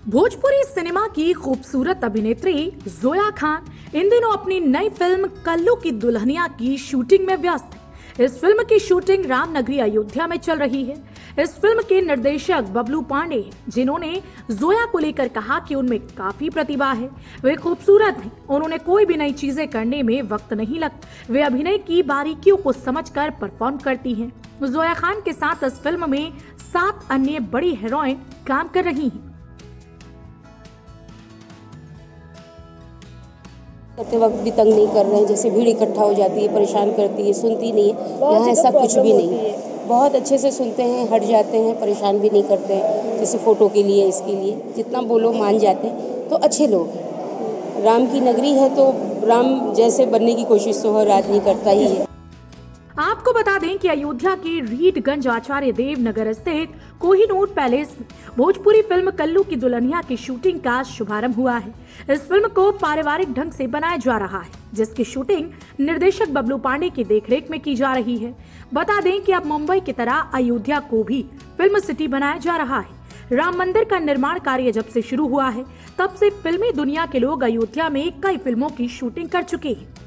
Bhojpuri cinema की खूबसूरत अभिनेत्री जोया खान इन दिनों अपनी नई फिल्म कल्लू की दुल्हनिया की शूटिंग में व्यस्त है। इस फिल्म की शूटिंग रामनगरी अयोध्या में चल रही है। इस फिल्म के निर्देशक बबलू पांडे हैं, जिन्होंने जोया को लेकर कहा कि उनमें काफी प्रतिभा है, वे खूबसूरत हैं, उन्होंने कोई भी नई चीजें करने में वक्त नहीं लगता, वे अभिनय की बारीकियों को समझकर परफॉर्म करती हैं। जोया खान के साथ इस फिल्म में 7 अन्य बड़ी हीरोइन काम कर रही हैं। करते वक्त भी तंग नहीं कर रहे हैं, जैसे भीड़ इकट्ठा हो जाती है, परेशान करती है, सुनती नहीं है। यहाँ ऐसा कुछ भी नहीं है, बहुत अच्छे से सुनते हैं, हट जाते हैं, परेशान भी नहीं करते हैं। जैसे फ़ोटो के लिए, इसके लिए जितना बोलो मान जाते हैं, तो अच्छे लोग हैं। राम की नगरी है तो राम जैसे बनने की कोशिश तो हर आदमी करता ही है। आपको बता दें कि अयोध्या के रीडगंज आचार्य देव नगर स्थित कोहिनूर पैलेस में भोजपुरी फिल्म कल्लू की दुल्हनिया की शूटिंग का शुभारंभ हुआ है। इस फिल्म को पारिवारिक ढंग से बनाया जा रहा है, जिसकी शूटिंग निर्देशक बबलू पांडे की देखरेख में की जा रही है। बता दें कि अब मुंबई की तरह अयोध्या को भी फिल्म सिटी बनाया जा रहा है। राम मंदिर का निर्माण कार्य जब से शुरू हुआ है, तब से फिल्मी दुनिया के लोग अयोध्या में कई फिल्मों की शूटिंग कर चुके हैं।